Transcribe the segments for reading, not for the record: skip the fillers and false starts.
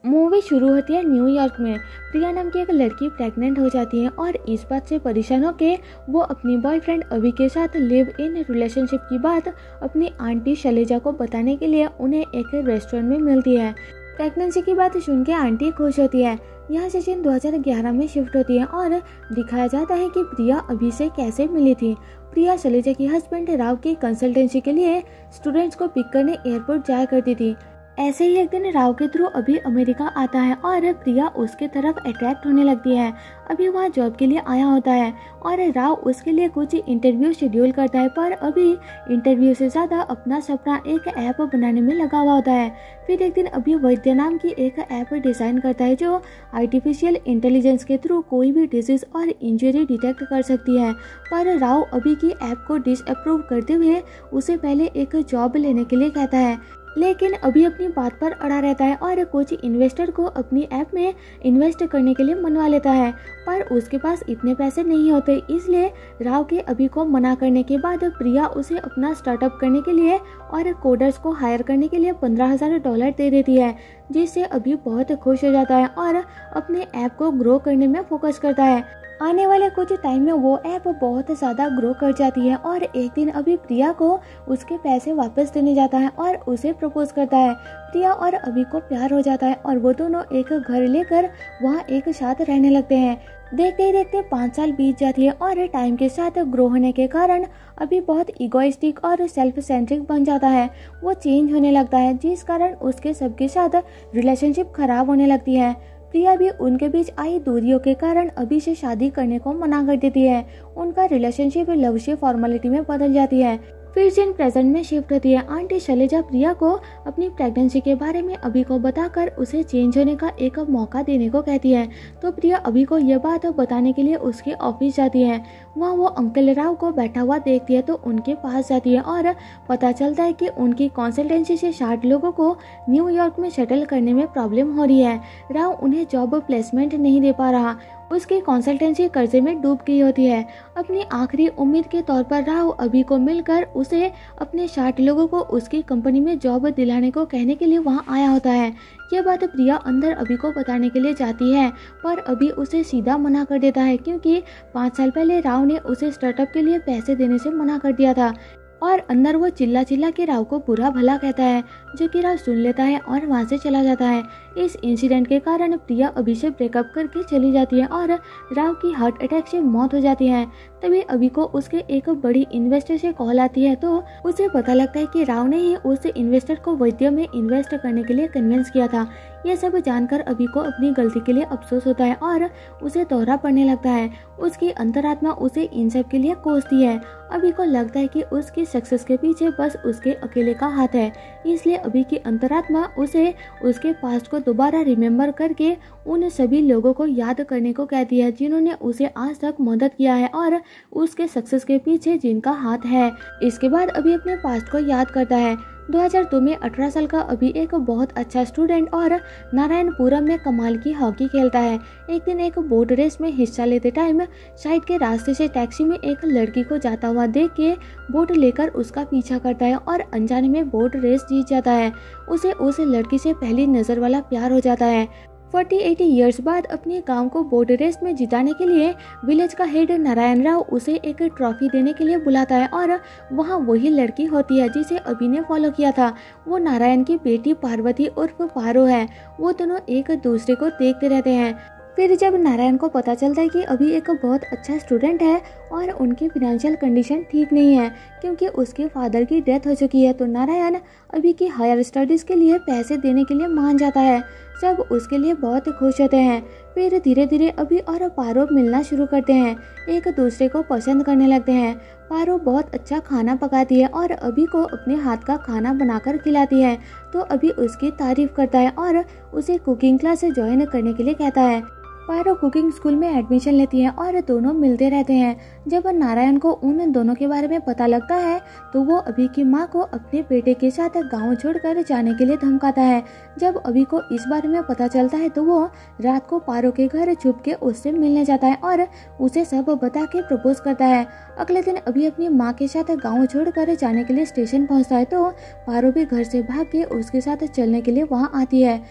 Movie शुरू होती है न्यूयॉर्क में। प्रिया नाम की एक लड़की प्रेग्नेंट हो जाती है और इस बात से परेशान होकर वो अपनी बॉयफ्रेंड अभी के साथ लिव इन रिलेशनशिप की बात अपनी आंटी शैलेजा को बताने के लिए उन्हें एक रेस्टोरेंट में मिलती है। प्रेगनेंसी की बात सुन के आंटी खुश होती है। यहाँ से सीन 2011 में शिफ्ट होती है और दिखाया जाता है कि प्रिया अभी से कैसे मिली थी। प्रिया शैलेजा की हस्बैंड राव की कंसल्टेंसी के लिए स्टूडेंट्स को पिक करने एयरपोर्ट जाया करती थी। ऐसे ही एक दिन राव के थ्रू अभी अमेरिका आता है और प्रिया उसके तरफ अट्रैक्ट होने लगती है। अभी वहाँ जॉब के लिए आया होता है और राव उसके लिए कुछ इंटरव्यू शेड्यूल करता है, पर अभी इंटरव्यू से ज़्यादा अपना सपना एक ऐप बनाने में लगा हुआ होता है। फिर एक दिन अभी वैद्य नाम की एक ऐप डिज़ाइन करता है जो आर्टिफिशियल इंटेलिजेंस के थ्रू कोई भी डिजीज और इंजरी डिटेक्ट कर सकती है। पर राव अभी की ऐप को डिसअप्रूव करते हुए उसे पहले एक जॉब लेने के लिए कहता है, लेकिन अभी अपनी बात पर अड़ा रहता है और कुछ इन्वेस्टर को अपनी ऐप में इन्वेस्ट करने के लिए मनवा लेता है, पर उसके पास इतने पैसे नहीं होते। इसलिए राव के अभी को मना करने के बाद प्रिया उसे अपना स्टार्टअप करने के लिए और कोडर्स को हायर करने के लिए $15,000 दे देती है, जिससे अभी बहुत खुश हो जाता है और अपने ऐप को ग्रो करने में फोकस करता है। आने वाले कुछ टाइम में वो ऐप बहुत ज़्यादा ग्रो कर जाती है और एक दिन अभी प्रिया को उसके पैसे वापस देने जाता है और उसे प्रपोज करता है। प्रिया और अभी को प्यार हो जाता है और वो दोनों एक घर लेकर वहाँ एक साथ रहने लगते हैं। देखते ही देखते 5 साल बीत जाती है और टाइम के साथ ग्रो होने के कारण अभी बहुत इगोइस्टिक और सेल्फ सेंट्रिक बन जाता है। वो चेंज होने लगता है, जिस कारण उसके सबके साथ रिलेशनशिप खराब होने लगती है। प्रिया भी उनके बीच आई दूरियों के कारण अभी से शादी करने को मना कर देती है। उनका रिलेशनशिप लव से फॉर्मेलिटी में बदल जाती है। फिर सीन प्रेजेंट में शिफ्ट होती है। आंटी शैलेजा प्रिया को अपनी प्रेगनेंसी के बारे में अभी को बताकर उसे चेंज होने का एक मौका देने को कहती है। तो प्रिया अभी को यह बात बताने के लिए उसके ऑफिस जाती है। वहाँ वो अंकल राव को बैठा हुआ देखती है तो उनके पास जाती है और पता चलता है कि उनकी कंसल्टेंसी से 60 लोगों को न्यूयॉर्क में शटल करने में प्रॉब्लम हो रही है। राव उन्हें जॉब प्लेसमेंट नहीं दे पा रहा। उसकी कंसल्टेंसी कर्जे में डूब गई होती है। अपनी आखिरी उम्मीद के तौर पर राव अभी को मिलकर उसे अपने 60 लोगों को उसकी कंपनी में जॉब दिलाने को कहने के लिए वहां आया होता है। यह बात प्रिया अंदर अभी को बताने के लिए जाती है, पर अभी उसे सीधा मना कर देता है क्योंकि 5 साल पहले राव ने उसे स्टार्टअप के लिए पैसे देने से मना कर दिया था। और अंदर वो चिल्ला चिल्ला के राव को बुरा भला कहता है, जो कि राव सुन लेता है और वहाँ से चला जाता है। इस इंसिडेंट के कारण प्रिया अभी से ब्रेकअप करके चली जाती है और राव की हार्ट अटैक से मौत हो जाती है। तभी अभी को उसके एक बड़ी इन्वेस्टर से कॉल आती है तो उसे पता लगता है कि राव ने ही उस इन्वेस्टर को वैद्य में इन्वेस्ट करने के लिए कन्विंस किया था। यह सब जानकर अभी को अपनी गलती के लिए अफसोस होता है और उसे दौरा पड़ने लगता है। उसकी अंतरात्मा उसे इन सब के लिए कोसती है। अभी को लगता है कि उसकी सक्सेस के पीछे बस उसके अकेले का हाथ है, इसलिए अभी की अंतरात्मा उसे उसके पास्ट को दोबारा रिमेम्बर करके उन सभी लोगों को याद करने को कहती है जिन्होंने उसे आज तक मदद किया है और उसके सक्सेस के पीछे जिनका हाथ है। इसके बाद अभी अपने पास्ट को याद करता है। 2002 में 18 साल का अभी एक बहुत अच्छा स्टूडेंट और नारायणपुरम में कमाल की हॉकी खेलता है। एक दिन एक बोट रेस में हिस्सा लेते टाइम साइड के रास्ते से टैक्सी में एक लड़की को जाता हुआ देख के बोट लेकर उसका पीछा करता है और अनजाने में बोट रेस जीत जाता है। उसे उस लड़की से पहली नज़र वाला प्यार हो जाता है। 48 ईयर्स बाद अपने गांव को बोट रेस में जिताने के लिए विलेज का हेड नारायण राव उसे एक ट्रॉफी देने के लिए बुलाता है और वहां वही लड़की होती है जिसे अभी ने फॉलो किया था। वो नारायण की बेटी पार्वती उर्फ पारो है। वो दोनों एक दूसरे को देखते रहते हैं। फिर जब नारायण को पता चलता है कि अभी एक बहुत अच्छा स्टूडेंट है और उनकी फिनेंशियल कंडीशन ठीक नहीं है क्योंकि उसके फादर की डेथ हो चुकी है, तो नारायण अभी की हायर स्टडीज़ के लिए पैसे देने के लिए मान जाता है। सब उसके लिए बहुत खुश होते हैं। फिर धीरे धीरे अभी और पारो मिलना शुरू करते हैं, एक दूसरे को पसंद करने लगते हैं। पारो बहुत अच्छा खाना पकाती है और अभी को अपने हाथ का खाना बनाकर खिलाती है, तो अभी उसकी तारीफ करता है और उसे कुकिंग क्लास ज्वाइन करने के लिए कहता है। पारो कुकिंग स्कूल में एडमिशन लेती है और दोनों मिलते रहते हैं। जब नारायण को उन दोनों के बारे में पता लगता है तो वो अभी की माँ को अपने बेटे के साथ गांव छोड़कर जाने के लिए धमकाता है। जब अभी को इस बारे में पता चलता है तो वो रात को पारो के घर छुप के उससे मिलने जाता है और उसे सब बता के प्रपोज करता है। अगले दिन अभी अपनी माँ के साथ गाँव छोड़कर जाने के लिए स्टेशन पहुँचता है तो पारो भी घर से भाग के उसके साथ चलने के लिए वहाँ आती है।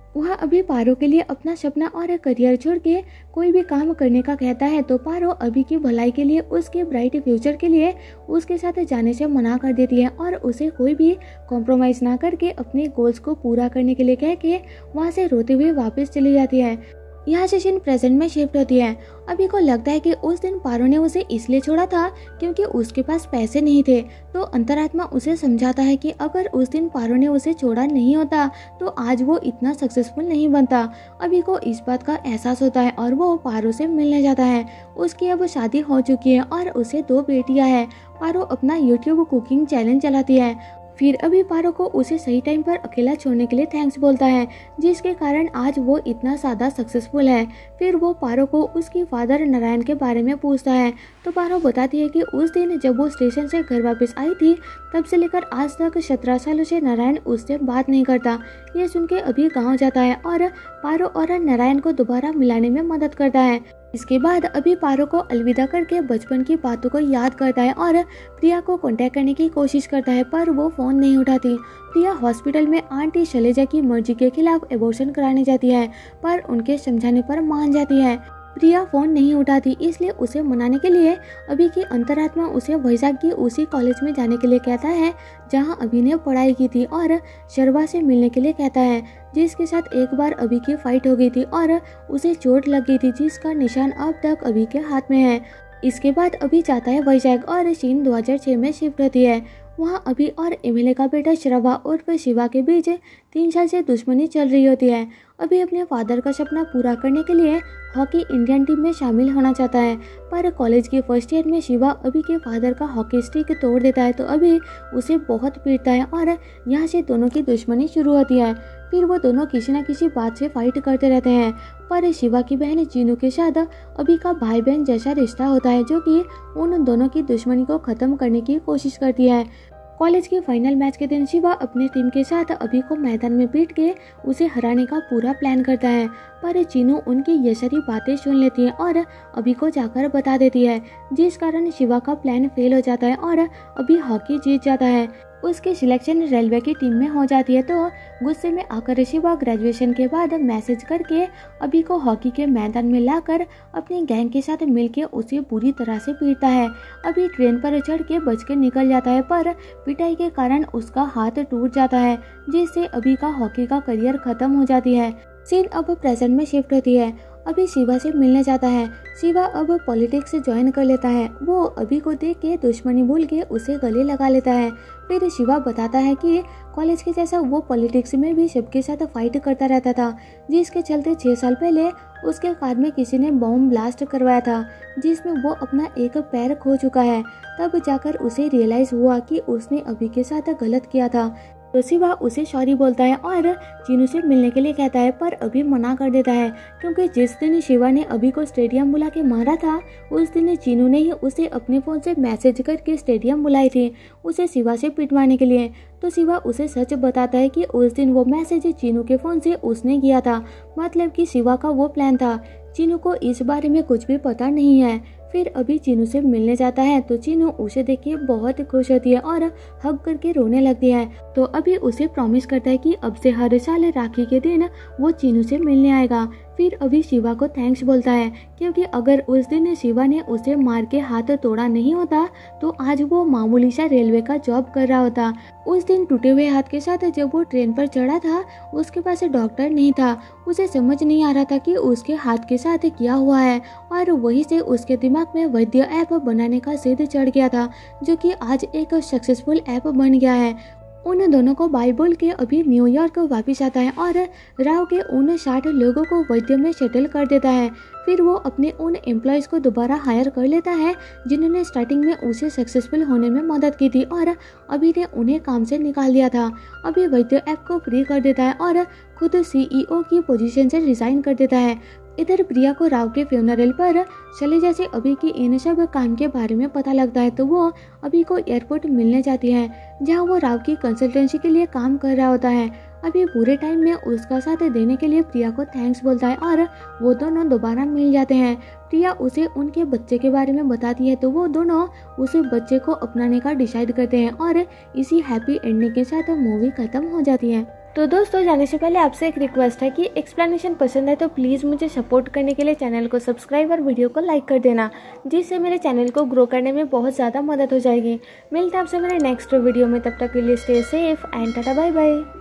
वह अभी पारो के लिए अपना सपना और करियर छोड़ के कोई भी काम करने का कहता है तो पारो अभी की भलाई के लिए, उसके ब्राइट फ्यूचर के लिए उसके साथ जाने से मना कर देती है और उसे कोई भी कॉम्प्रोमाइज़ ना करके अपने गोल्स को पूरा करने के लिए कह के वहाँ से रोते हुए वापस चली जाती है। यहाँ से सीन प्रेजेंट में शिफ्ट होती है। अभी को लगता है कि उस दिन पारो ने उसे इसलिए छोड़ा था क्योंकि उसके पास पैसे नहीं थे, तो अंतरात्मा उसे समझाता है कि अगर उस दिन पारो ने उसे छोड़ा नहीं होता तो आज वो इतना सक्सेसफुल नहीं बनता। अभी को इस बात का एहसास होता है और वो पारो से मिलने जाता है। उसकी अब शादी हो चुकी है और उसे 2 बेटियां हैं। पारो अपना यूट्यूब कुकिंग चैलेंज चलाती है। फिर अभी पारो को उसे सही टाइम पर अकेला छोड़ने के लिए थैंक्स बोलता है, जिसके कारण आज वो इतना ज़्यादा सक्सेसफुल है। फिर वो पारो को उसकी फादर नारायण के बारे में पूछता है तो पारो बताती है कि उस दिन जब वो स्टेशन से घर वापस आई थी तब से लेकर आज तक 17 सालों से नारायण उससे बात नहीं करता। ये सुन के अभी गाँव जाता है और पारो और नारायण को दोबारा मिलाने में मदद करता है। इसके बाद अभी पारो को अलविदा करके बचपन की बातों को याद करता है और प्रिया को कांटेक्ट करने की कोशिश करता है पर वो फ़ोन नहीं उठाती। प्रिया हॉस्पिटल में आंटी शैलेजा की मर्जी के खिलाफ एबॉर्शन कराने जाती है पर उनके समझाने पर मान जाती है। प्रिया फ़ोन नहीं उठाती, इसलिए उसे मनाने के लिए अभी की अंतरात्मा उसे वैजाग की उसी कॉलेज में जाने के लिए कहता है जहां अभी ने पढ़ाई की थी और शर्वा से मिलने के लिए कहता है, जिसके साथ एक बार अभी की फाइट हो गई थी और उसे चोट लग गई थी, जिसका निशान अब तक अभी के हाथ में है। इसके बाद अभी जाता है वैजाग और सीन 2006 में शिफ्ट होती है। वहाँ अभी और एमएलए का बेटा श्रवा उर्फ शिवा के बीच 3 साल से दुश्मनी चल रही होती है। अभी अपने फादर का सपना पूरा करने के लिए हॉकी इंडियन टीम में शामिल होना चाहता है, पर कॉलेज के फर्स्ट ईयर में शिवा अभी के फादर का हॉकी स्टिक तोड़ देता है तो अभी उसे बहुत पीटता है और यहाँ से दोनों की दुश्मनी शुरू होती है। फिर वो दोनों किसी न किसी बात से फाइट करते रहते हैं, पर शिवा की बहन चीनू के साथ अभी का भाई बहन जैसा रिश्ता होता है जो कि उन दोनों की दुश्मनी को खत्म करने की कोशिश करती है। कॉलेज के फाइनल मैच के दिन शिवा अपनी टीम के साथ अभी को मैदान में पीट के उसे हराने का पूरा प्लान करता है, पर चीनू उनकी ये सारी बातें सुन लेती है और अभी को जाकर बता देती है, जिस कारण शिवा का प्लान फेल हो जाता है और अभी हॉकी जीत जाता है। उसकी सिलेक्शन रेलवे की टीम में हो जाती है तो गुस्से में आकर शिवा ग्रेजुएशन के बाद मैसेज करके अभी को हॉकी के मैदान में लाकर अपनी गैंग के साथ मिलकर उसे बुरी तरह से पीटता है। अभी ट्रेन पर चढ़ के बच के निकल जाता है पर पिटाई के कारण उसका हाथ टूट जाता है, जिससे अभी का हॉकी का करियर खत्म हो जाती है। सीन अब प्रेजेंट में शिफ्ट होती है। अभी शिवा से मिलने जाता है। शिवा अब पॉलिटिक्स ज्वाइन कर लेता है। वो अभी को देख के दुश्मनी भूल के उसे गले लगा लेता है। फिर शिवा बताता है कि कॉलेज के जैसा वो पॉलिटिक्स में भी सबके साथ फाइट करता रहता था, जिसके चलते 6 साल पहले उसके कार में किसी ने बॉम्ब ब्लास्ट करवाया था, जिसमें वो अपना एक पैर खो चुका है। तब जाकर उसे रियलाइज हुआ कि उसने अभी के साथ गलत किया था, तो शिवा उसे सॉरी बोलता है और चीनू से मिलने के लिए कहता है, पर अभी मना कर देता है क्योंकि जिस दिन शिवा ने अभी को स्टेडियम बुला के मारा था उस दिन चीनू ने ही उसे अपने फ़ोन से मैसेज करके स्टेडियम बुलाई थी उसे शिवा से पिटवाने के लिए। तो शिवा उसे सच बताता है कि उस दिन वो मैसेज चीनू के फ़ोन से उसने किया था, मतलब कि शिवा का वो प्लान था। चीनू को इस बारे में कुछ भी पता नहीं है। फिर अभी चीनू से मिलने जाता है तो चीनू उसे देख के बहुत खुश होती है और हग करके रोने लगती है। तो अभी उसे प्रॉमिस करता है कि अब से हर साल राखी के दिन वो चीनू से मिलने आएगा। फिर अभी शिवा को थैंक्स बोलता है क्योंकि अगर उस दिन शिवा ने उसे मार के हाथ तोड़ा नहीं होता तो आज वो मामूली सा रेलवे का जॉब कर रहा होता। उस दिन टूटे हुए हाथ के साथ जब वो ट्रेन पर चढ़ा था उसके पास डॉक्टर नहीं था। उसे समझ नहीं आ रहा था कि उसके हाथ के साथ क्या हुआ है और वहीं से उसके दिमाग में वैद्य ऐप बनाने का जिद चढ़ गया था, जो कि आज एक सक्सेसफुल ऐप बन गया है। उन दोनों को बाय बोल के अभी न्यूयॉर्क वापस आता है और राव के उन 60 लोगों को वैद्य में सेटल कर देता है। फिर वो अपने उन एम्प्लॉयज़ को दोबारा हायर कर लेता है जिन्होंने स्टार्टिंग में उसे सक्सेसफुल होने में मदद की थी और अभी ने उन्हें काम से निकाल दिया था। अभी वैद्य ऐप को फ्री कर देता है और खुद CEO की पोजीशन से रिजाइन कर देता है। इधर प्रिया को राव के फ्यूनरल पर शैलेजा से अभी की इन सब काम के बारे में पता लगता है तो वो अभी को एयरपोर्ट मिलने जाती है, जहां वो राव की कंसल्टेंसी के लिए काम कर रहा होता है। अभी पूरे टाइम में उसका साथ देने के लिए प्रिया को थैंक्स बोलता है और वो दोनों दोबारा मिल जाते हैं। प्रिया उसे उनके बच्चे के बारे में बताती है तो वो दोनों उस बच्चे को अपनाने का डिसाइड करते हैं और इसी हैप्पी एंडिंग के साथ मूवी खत्म हो जाती है। तो दोस्तों जाने से पहले आपसे एक रिक्वेस्ट है कि एक्सप्लेनेशन पसंद है तो प्लीज़ मुझे सपोर्ट करने के लिए चैनल को सब्सक्राइब और वीडियो को लाइक कर देना, जिससे मेरे चैनल को ग्रो करने में बहुत ज़्यादा मदद हो जाएगी। मिलते हैं आपसे मेरे नेक्स्ट वीडियो में, तब तक के लिए stay safe and tata bye bye.